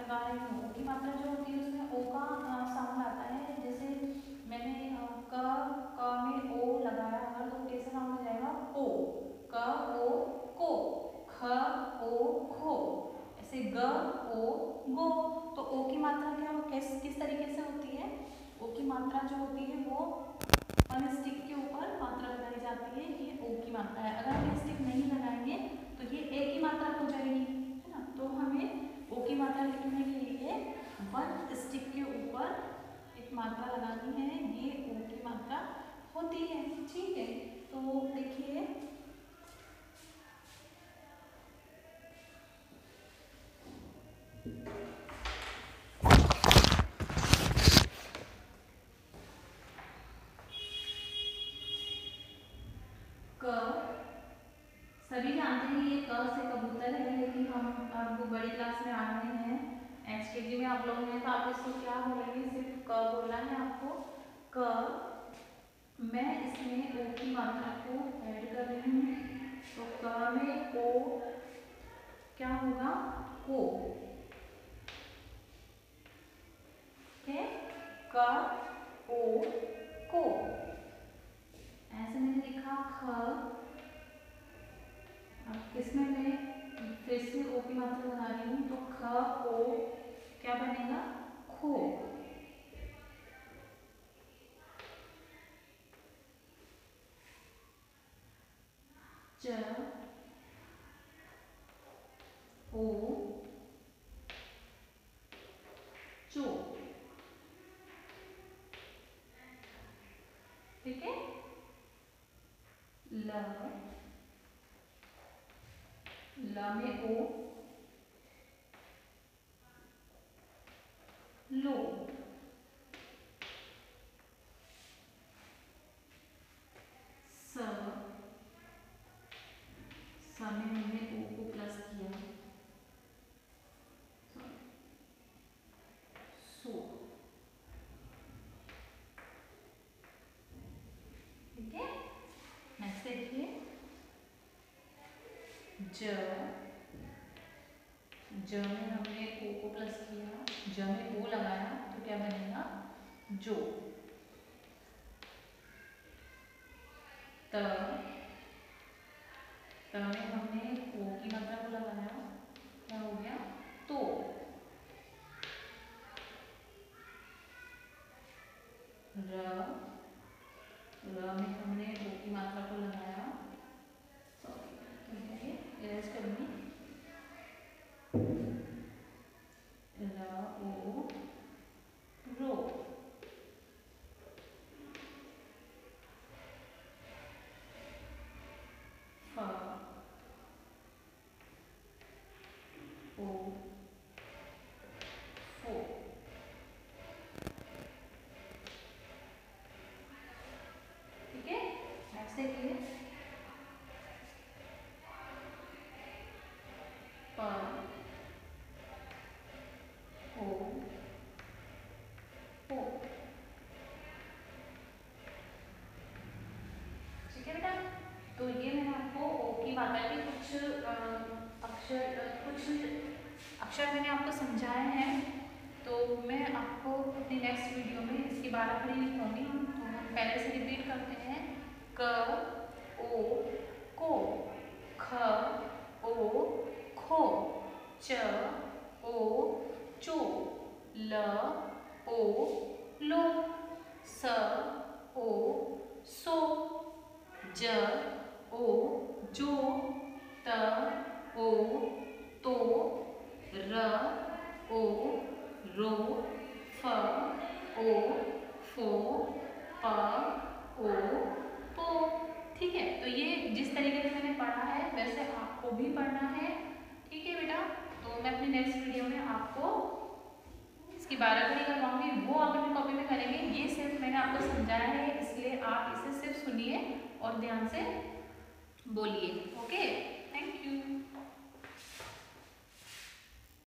लगा रही हूँ। ओ की मात्रा जो होती है उसमें ओ का साउंड आता है। जैसे मैंने क में ओ लगाया अगर तो कैसे साउंड हो जाएगा? ओ। क ओ को, ख ओ खो, ऐसे ग ओ गो। तो ओ की मात्रा क्या किस तरीके से होती है? ओ की मात्रा जो होती है वो स्टिक के ऊपर मात्रा लगाई जाती है, ये ओ की मात्रा है। अगर हम स्टिक नहीं लगाएंगे तो ये ए की मात्रा हो जाएगी, है ना। तो हमें ओ की मात्रा लिखने के लिए वन स्टिक के ऊपर एक मात्रा लगानी है, ये ओ की मात्रा होती है। ठीक है, तो देखिए सभी जानते हैं ये क से कबूतर है, लेकिन हम अब बड़ी क्लास में आ गए हैं, एचकेजी में आप लोग हैं, तो आप इसको क्या बोलेंगे? सिर्फ क बोलना है आपको। क, मैं इसमें ओ की मात्रा को ऐड कर रही हूँ, तो क में ओ क्या होगा? को। क ओ को। ऐसे मैंने लिखा ख। अब इसमें मैं फिर से ओ की मात्रा लगा रही हूँ, तो ख ओ क्या बनेगा? खो। च ओ चो। ठीक है। ल में ओ लो। स में हमने ओ को प्लस किया, सो। ठीक है, नेक्स्ट देखिए ज में हमने ओ को प्लस किया, ज में ओ लगाया, तो क्या बनेगा? जो। त में हमने ओ की मात्रा को लगाया, क्या हो गया? तो। र में हमने ओ की मात्रा को लगाया, सॉरी इरेज करूंगी, र ओ रो। फ ओ फो। ठीक है, नेक्स्ट देखिए प ओ पो। ठीक है बेटा, तो ये मैंने आपको ओ की मात्रा के कुछ अक्षर मैंने आपको समझाए हैं। तो मैं आपको अपनी नेक्स्ट वीडियो में इसकी 12 खड़ी लिखूंगी। तो हम पहले से रिपीट करते हैं। क ओ को, ख ओ खो, च ओ चो, ल ओ लो, स ओ सो, ज ओ जो, त ओ तो, र ओ रो, फ ओ फो, प ओ पो। ठीक है, तो ये जिस तरीके से मैंने पढ़ा है वैसे आपको भी पढ़ना है। ठीक है बेटा, तो मैं अपनी नेक्स्ट वीडियो में आपको इसकी 12 खड़ी करवाऊंगी, वो आप अपनी कॉपी में करेंगे। ये सिर्फ मैंने आपको समझाया है, इसलिए आप इसे सिर्फ सुनिए और ध्यान से बोलिए। Okay, thank you.